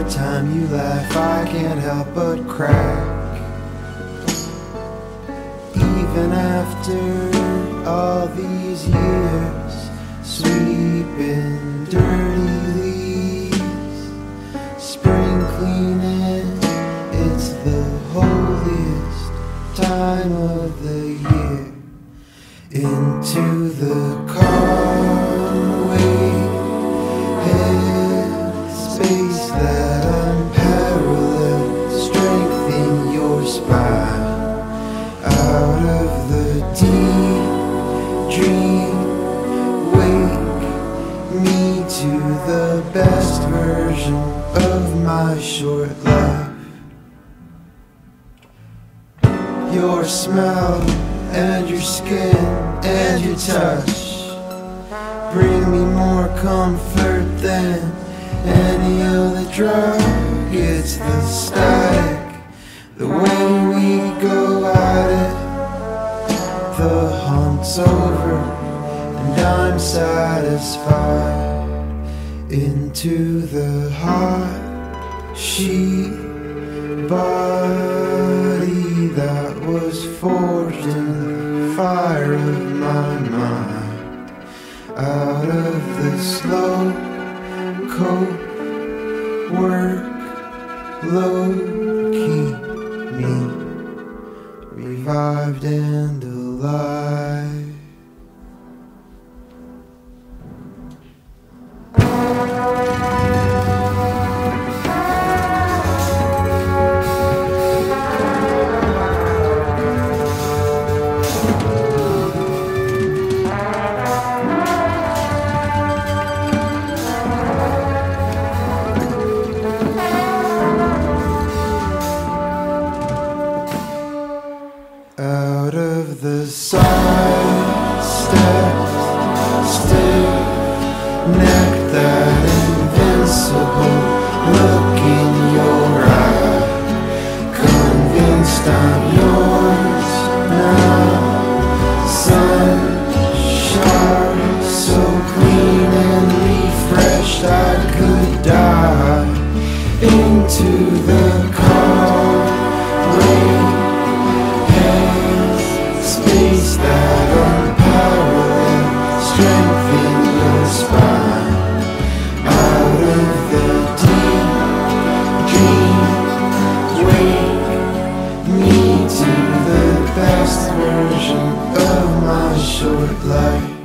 every time you laugh I can't help but crack. Even after all these years, sweeping dirty leaves, spring cleaning, it's the holiest time of the year. Into the conway, head space that unparalleled, strengthen your spine. Out of the deep dream, wake me to the best version of my short life. Your smell and your skin and your touch bring me more comfort than any other drug. It's the static, the way we go at it. The hunt's over and I'm satisfied. Into the hot sheet body that was forged in the fire of my mind. Out of the slow coat work, low keep me revived and alive. Out of the side steps, still neck that invincible look in your eye. Convinced I'm yours now. Sun sharp, so clean and refreshed I could die. Into the car rain, space that unparalleled, strengthen your spine. Out of the deep dream, wake me to the best version of my short life.